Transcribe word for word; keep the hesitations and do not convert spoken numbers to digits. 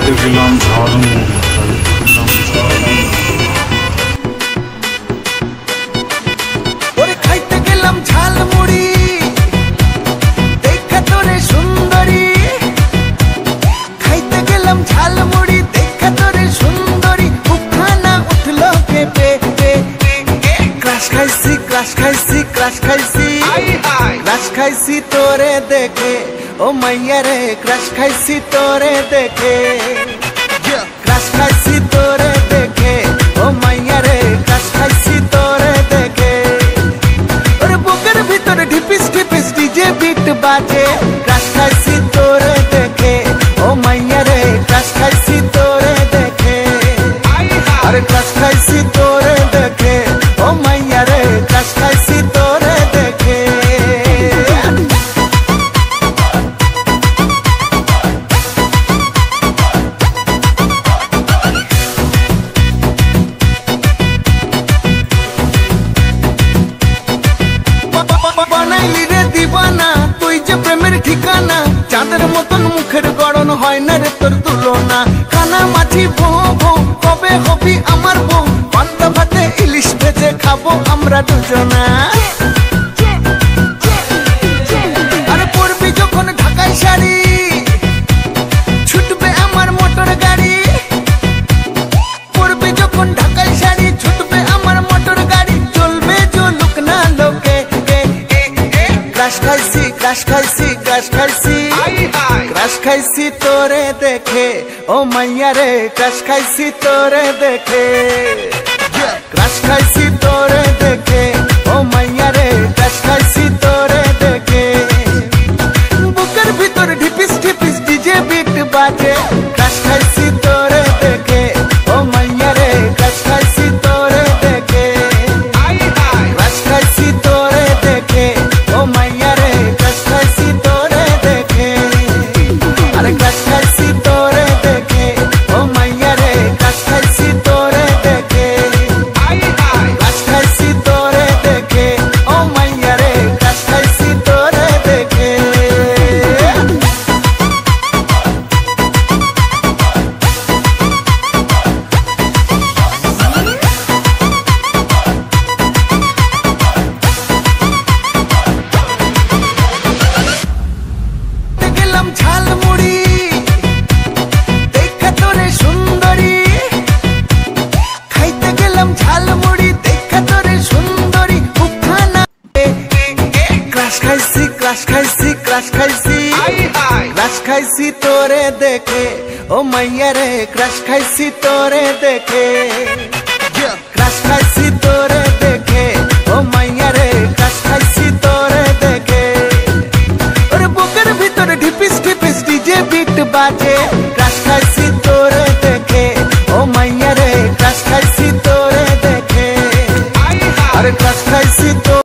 গেলাম ঝালমুড়ি ওরে খাইতে গেলাম ঝালমুড়ি দেখা তোরে সুন্দরী খাইতে গেলাম ঝালমুড়ি দেখা তোরে সুন্দরী উঠানা উঠলো কেঁপে ক্রাশ খাইছি ক্রাশ খাইছি ক্রাশ খাইছি ক্রাশ খাইছি তোরে দেখে ও মাইয়া রে ক্রাশ খাইছি তোরে দেখে ক্রাশ খাইছি তোরে দেখে ও মাইয়া রে ক্রাশ খাইছি তোরে দেখে ওরে বুকের ভিতরে ঢিপিস ঢিপিস ডিজে বিট বাজে ক্রাশ খাইছি তোরে দেখে ও মাইয়া রে ক্রাশ খাইছি তোরে দেখে আরে ক্রাশ খাইছি তোরে দেখে ও মাইয়া রে ক্রাশ খাইছি তোরে দেখে বানাইলি রে দিবানা তুই যে প্রেমের ঠিকানা চাঁদের মতন মুখের গড়ন হয় না রে তোর তুলনা কানা মাছি ভো ভো কবে হবি আমার বউ পান্তা ভাতে ইলিশ ভেজে খাবো আমরা দুজনা আরে পড়বি যখন ঢাকাই শাড়ি ছুটবে আমার মোটর গাড়ি পড়বি যখন ঢাকাই শাড়ি ছুটবে আমার মোটর গাড়ি চলবে চলুক না লোকে ক্রাশ খাইছি ক্রাশ খাইছি ক্রাশ খাইছি ক্রাশ খাইছি তোরে দেখে ও মাইয়া রে ক্রাশ খাইছি তোরে দেখে ক্রাশ খাইছি তোরে দেখে ও মাইয়া রে ক্রাশ খাইছি তোরে দেখে বুকের ভিতর ঢিপিস ঢিপিস ডিজে বিট বাজে ক্রাশ খাইছি তোরে দেখে ও মাইয়া রে ক্রাশ খাইছি তোরে দেখে ক্রাশ খাইছি তোরে দেখে ও মাইয়া রে ক্রাশ খাইছি তোরে দেখে আরে ক্রাশ খাইছি তোরে দেখে ও মাইয়া রে ক্রাশ খাইছি তোরে দেখে ক্রাশ খাইছি তোরে দেখে ও মাইয়া রে ক্রাশ খাইছি তোরে দেখে গেলাম ঝালমুড়ি দেখা তোরে সুন্দরী খাইতে গেলাম ঝালমুড়ি দেখা তোরে সুন্দরী উঠানা ক্রাশ খাইছি ক্রাশ খাইছি ক্রাশ খাইছি ক্রাশ খাইছি তোরে দেখে ও মাইয়া রে ক্রাশ খাইছি তোরে দেখে